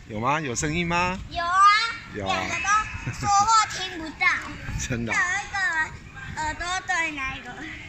有吗？有声音吗？ 有啊， 有啊。 两个都说话听不到。 真的。 有一个耳朵对那个。